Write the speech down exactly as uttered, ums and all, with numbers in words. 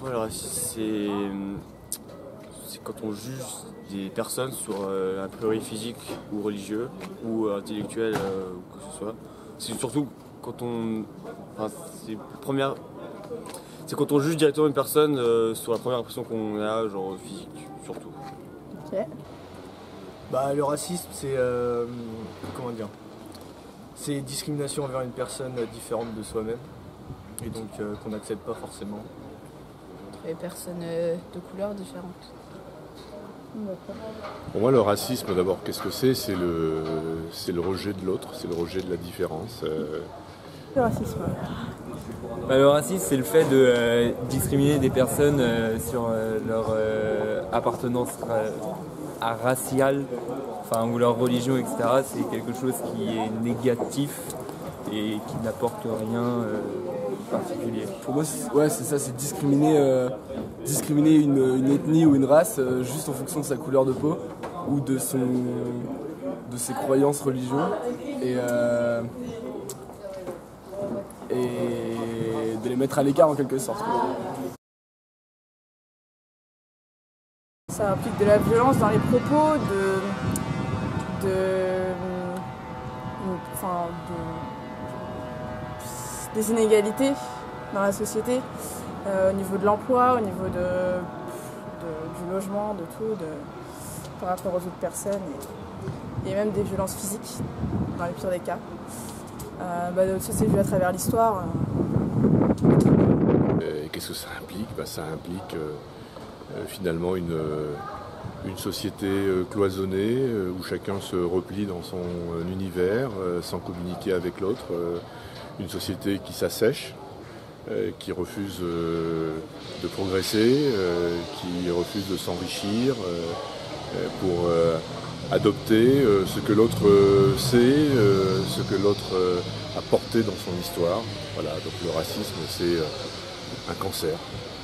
moi, le racisme, c'est c'est quand on juge des personnes sur euh, un priori physique ou religieux ou euh, intellectuel euh, ou quoi que ce soit. C'est surtout quand on, enfin, c'est première, c'est quand on juge directement une personne euh, sur la première impression qu'on a, genre physique, surtout. Ok. Bah, le racisme, c'est euh, comment dire, c'est discrimination envers une personne différente de soi-même et donc euh, qu'on n'accepte pas forcément. Les personnes euh, de couleurs différentes. Pour moi, le racisme, d'abord, qu'est-ce que c'est? C'est le, c'est le rejet de l'autre, c'est le rejet de la différence. Euh... Le racisme. Bah, le racisme, c'est le fait de euh, discriminer des personnes euh, sur euh, leur euh, appartenance ra à raciale, enfin, ou leur religion, et cetera. C'est quelque chose qui est négatif et qui n'apporte rien euh, particulier. Pour moi, c'est ouais, ça, c'est discriminer, euh, discriminer une, une ethnie ou une race euh, juste en fonction de sa couleur de peau ou de, son, de ses croyances religieuses. Et, euh, et de les mettre à l'écart en quelque sorte. Ça implique de la violence dans les propos, de, de, enfin, de, des inégalités dans la société, euh, au niveau de l'emploi, au niveau de, de, du logement, de tout, de, par rapport aux autres personnes, et, et même des violences physiques, dans les pires des cas. Euh, bah, ça s'est vu à travers l'histoire. Qu'est-ce que ça implique? Bah, ça implique euh, euh, finalement une, euh, une société euh, cloisonnée euh, où chacun se replie dans son euh, univers euh, sans communiquer avec l'autre. Euh, une société qui s'assèche, euh, qui refuse euh, de progresser, euh, qui refuse de s'enrichir euh, pour euh, adopter euh, ce que l'autre euh, sait, euh, ce que l'autre euh, a porté dans son histoire. Voilà, donc le racisme, c'est euh, un cancer.